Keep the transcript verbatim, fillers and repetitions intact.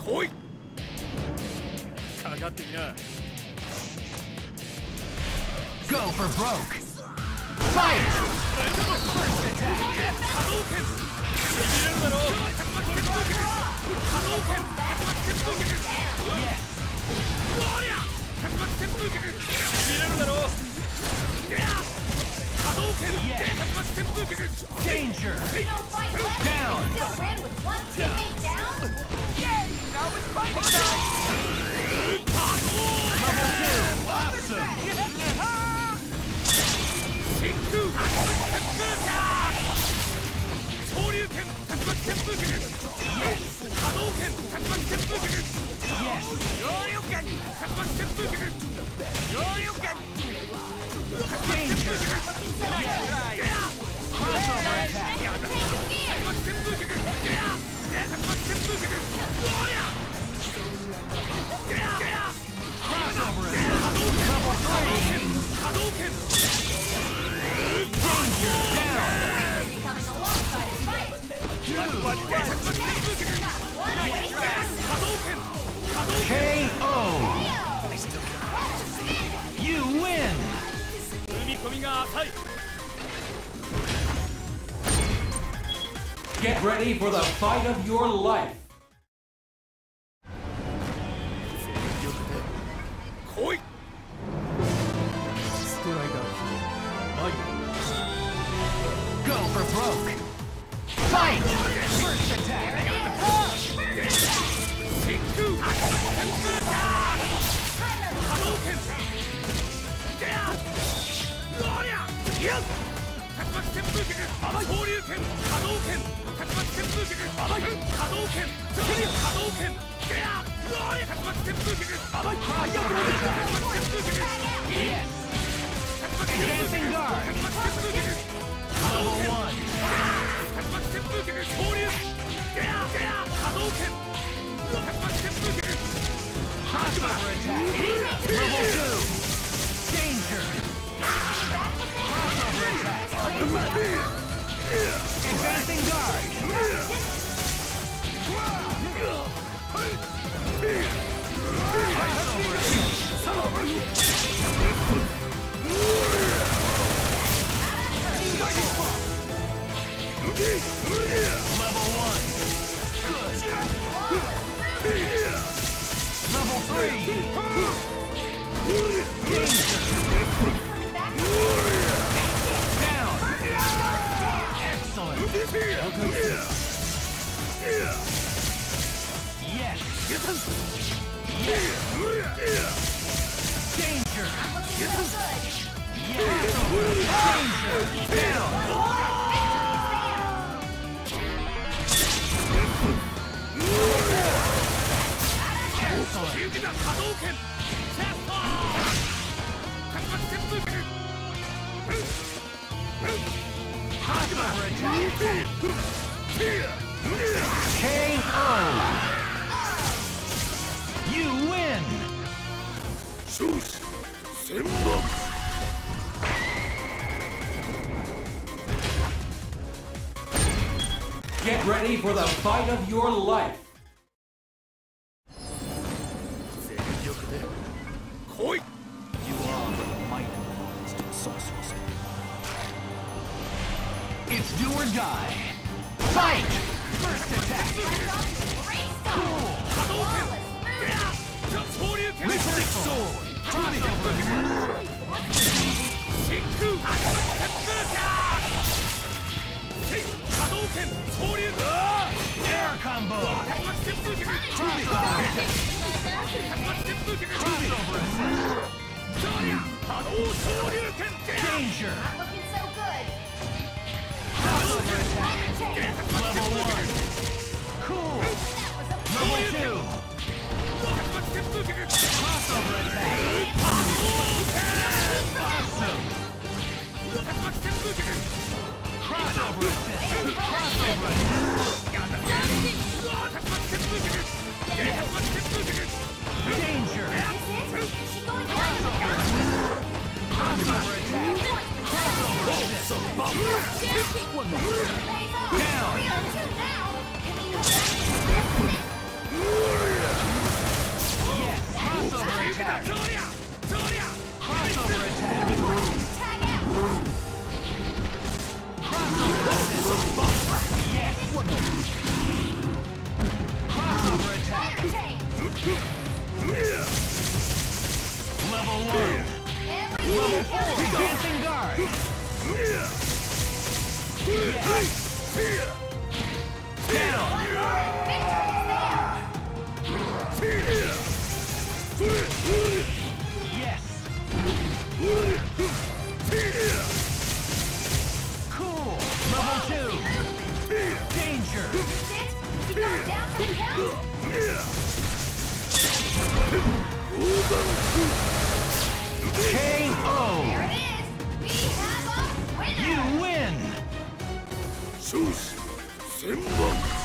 Go for broke. Fight! First attack. Yes. Danger. Down. Still ran with one teammate down? Yay! Now it's fighting time! Level two. Awesome. K O. You win. Get ready for the fight of your life. Go for broke. Fight! First attack. Dancing guard. Level one. Crossover attack. Level two. Danger. Crossover attack. Advancing guard. Crossover Level one. Good. Level three. Danger. Down. Excellent. Yes. Yes. Danger. Yes. Danger. Down. K O. You win. Get ready for the fight of your life. You are the might to sorcerers. It's do or die. Fight! First attack. Cool. Mystic sword. Crossover. Air combo. Crossover. Crossover. Danger. Looking so good. Crossover attack. Level one. Cool. Level two. Crossover attack. Awesome. Crossover attack. Crossover Danger. Crossover. Crossover attack. Crossover assist. Down. Dancing guard. Yes. Cool. Level two. Danger. Keep going down from the count. K O. There it is. We have a winner. You win. Shush! Senbon!